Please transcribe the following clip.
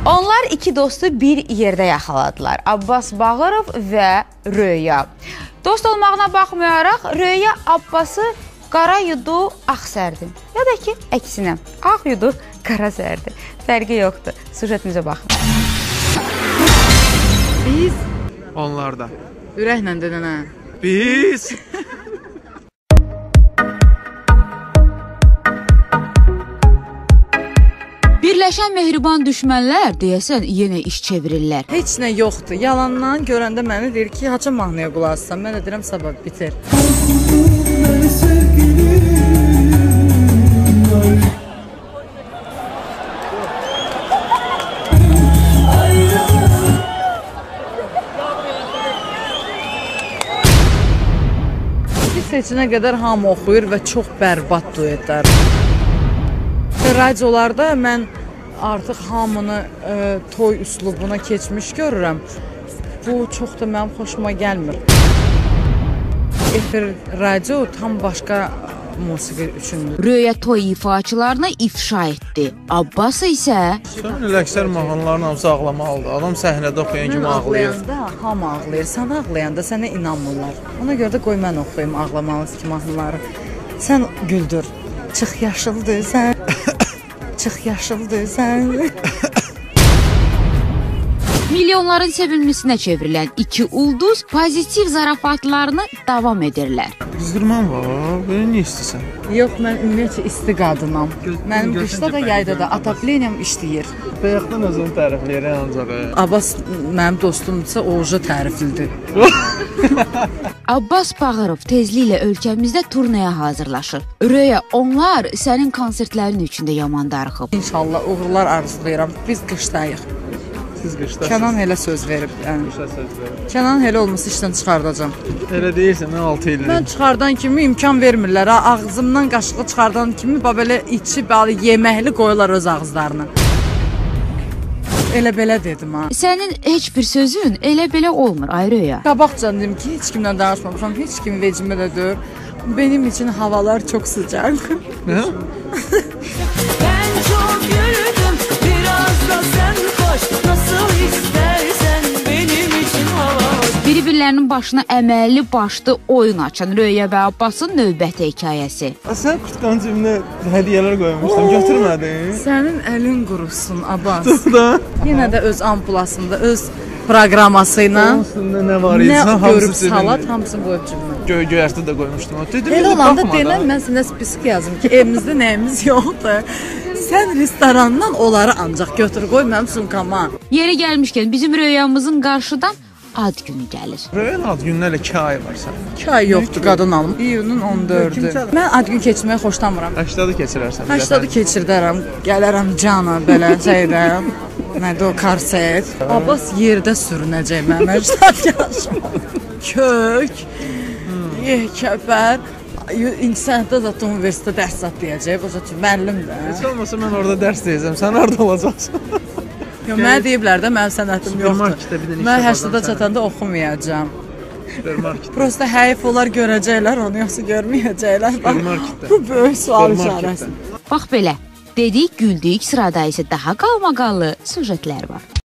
Onlar iki dostu bir yerdə yaxaladılar. Abbas Bağırov və Röya. Dost olmağına baxmayaraq Röya Abbası qara yudu, ağ sərdi. Ya da ki, əksinə, ağ yudu, qara sərdi. Fərqi yoxdur. Sujetimizə baxın. Biz Onlarda. ürəklə dedənə. Biz. Birləşən mehriban düşmənlər deyəsən yenə iş çevirirlər. Heç nə yoxdur. Yalandan görəndə mənə deyir ki, haça mahnıya qulaq assan. Mən də deyirəm, sabah bitir. Seçinə qədər hamı oxuyur və çox bərbad duetlər. Radiolarda mən artıq hamını toy üslubuna keçmiş görürəm. Bu çox da mənim xoşuma gəlmir. Efir radio tam başqa musiqi üçündür. Röya toy ifaçılarını ifşa etdi. Abbas isə Sən əksər mahnıların hamısı ağlamalıdır. Adam səhnədə oxuyan kimi ağlayır. Ağlayanda hamı ağlayır. Sən ağlayanda sənə inanmırlar. Ona görə də qoy mən oxuyum ağlamalısın ki mahnıları. Sən güldür. Çıx yaşıldır sən. Çıx yaşıldır sən. milyonların sevilməsinə çevrilən iki ulduz pozitiv zarafatlarını davam edirlər. Qızdırman var, belə niyə istəsən? Yox, mən ümumiyyətlə isti qadınam. Mənim qışda da, yayda da atopleniyam işləyir. Bayaqdan özünü tərifləyir ancaq. Abbas mənim dostumdursa, oje təriflidir. Abbas Bağırov tezliklə ölkəmizdə turnaya hazırlaşır. Röya, onlar sənin konsertlərin üçün də yaman darıxıb. İnşallah uğurlar arzulayıram. Biz qışdayıq. Siz qışdasınız. Kənan elə söz verib. Qışda söz verir. Kənan elə olmasa işdən çıxardacam. Elə deyirsən, mən 6 ildir. Mən çıxardan kimi imkan vermirlər. Ağzımdan qaşığı çıxardan kimi belə içib yeməkli qoyurlar öz ağızlarına. Elə belə dedim ha. Sənin heç bir sözün elə belə olmur, ay Röya. Qabaqcan dedim ki, heç kimlə danışmamışam, heç kim vecimə də deyir. Benim için havalar çok sıcak. Nə? Ben çok yürüdüm, biraz da sen koş. Nasıl istersen benim için hava. Bir-birlərinin başına əməlli başlı oyun açan Röya və Abbasın növbəti hekayəsi. Sən kurtkanın cibinə hədiyyələr qoymuşdun, götürmədin? Sənin əlin qurusun, Abbas. Da. Yenə də öz ampulasında, öz proqramasıyla Üstündə nə var idi? nə görüb salat, hamısını qoyub cibinə. Göyərtə də qoymuşdum. Dedim, Elə olanda deyilən, mən sənə spesifik yazım ki, evimizdə nəyimiz yoxdur. Sən restorandan onları ancaq götür, qoy mənim sumkama. Yeri gəlmişkən bizim Röyamızın qarşıdan ad günü gəlir. Röyan ad gününə elə 2 ay var sənin. 2 ay yoxdur qadın alım. İyunun 14-ü. Mən ad gün keçməyi xoşlamıram. 80-ı keçirərsən. 80-ı keçirdərəm, gələrəm cana belə şeydə. Nədir o korset? Abbas yerdə sürünəcək mənim 80 yaşım. Kök. Kəpər. İnsaniyyətdə zaten universitetdə dərs deyəcək. O zaten müəllimdir. Heç olmasa mən orada dərs deyəcəm. Sən harada olacaqsan? Yox, mənə deyiblər də mənim sənətim yoxdur. Supermarketdə bir dənə Mən iş 80-də çatanda oxumayacağam. Supermarket. Prosta həyif onlar görəcəklər, onu yoxsa görməyəcəklər. Supermarketdə. Bu böyük sual işarəsi. Bax belə, dedik, güldük, sırada isə daha qalmaqallı sujetlər var.